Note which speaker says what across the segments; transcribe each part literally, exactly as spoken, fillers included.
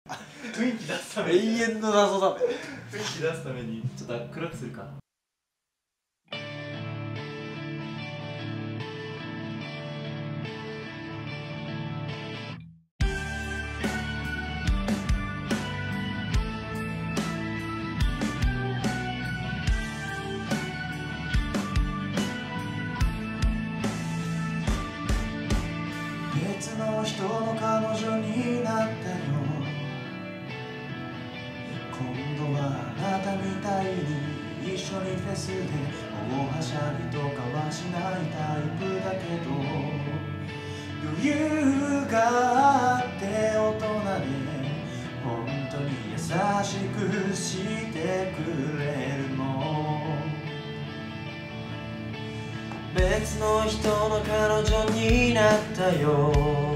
Speaker 1: 雰囲気出すために
Speaker 2: 永遠の謎だね。
Speaker 1: 雰囲気出すためにちょっと暗くするか。
Speaker 3: 別の人の彼女になったよ。今度はあなたみたいに一緒にフェスで大はしゃぎとかはしないタイプだけど、余裕があって大人で本当に優しくしてくれるの。別の人の彼女になったよ。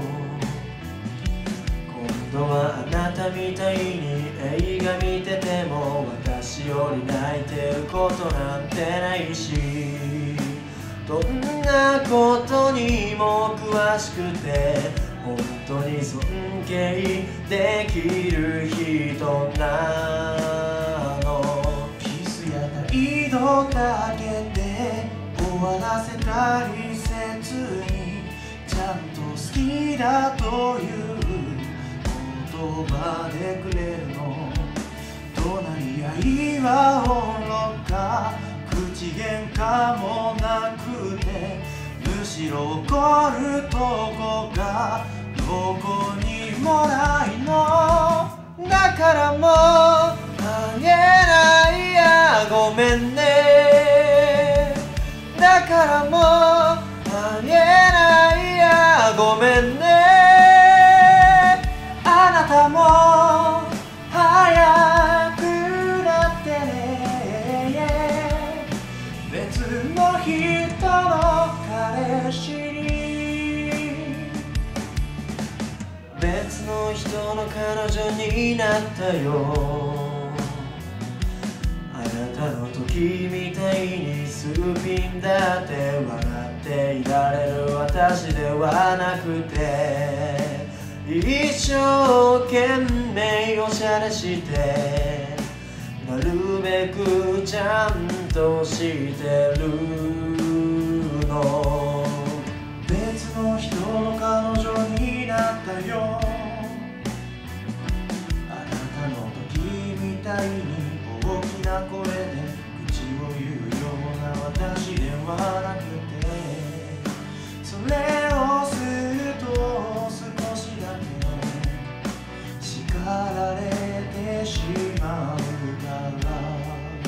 Speaker 3: 今度はあなたみたいに映画見てても私より泣いてることなんてないし、どんなことにも詳しくて本当に尊敬できる人なの。キスや態度だけで終わらせたりせずに、ちゃんと好きだという言葉でくれるの。怒鳴り合いはおろか口喧嘩もなくて、むしろ怒るとこがどこにもないの。だからもうあげないやごめんね。だからもうあげないやごめんね。あなたも早くなってね。別の人の彼氏に別の人の彼女になったよ。あなたの時みたいにすぐピンだって笑っていられる私ではなくて、一生懸命おしゃれしてなるべくちゃんとしてるの。別の人の彼女になったよ。あなたの時みたいに大きな声で口を言うような私ではなくて、それをすると少しだけ叱られてしまうから。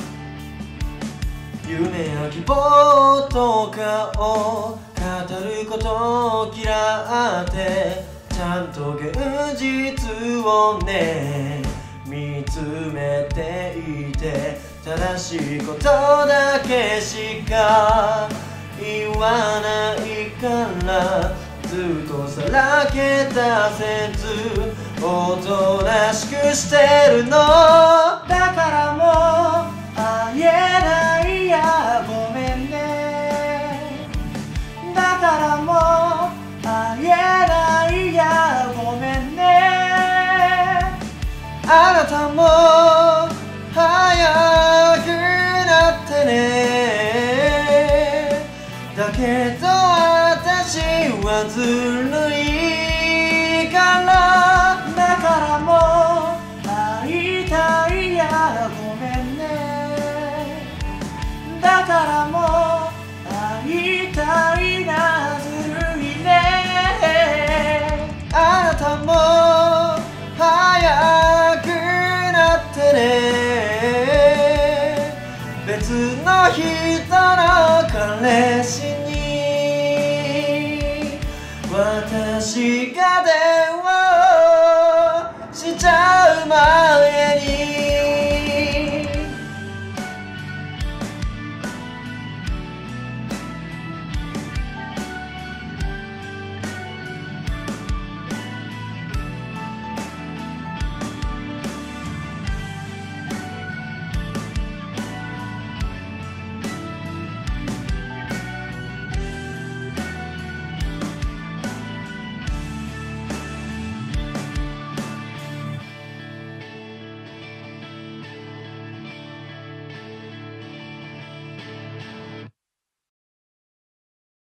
Speaker 3: 夢や希望とかを語ることを嫌ってちゃんと現実をね見つめていて、正しいことだけしか言わないからずっとさらけ出せずおとなしくしてるの。だからもうあげないやごめんね。だからもうあげないやごめんね。あなたも早くなってね。だけど私はずるいから。だからもう会いたいやごめんね。だからもう会いたいなずるいね。あなたも早くなってね。別の人の彼氏に私が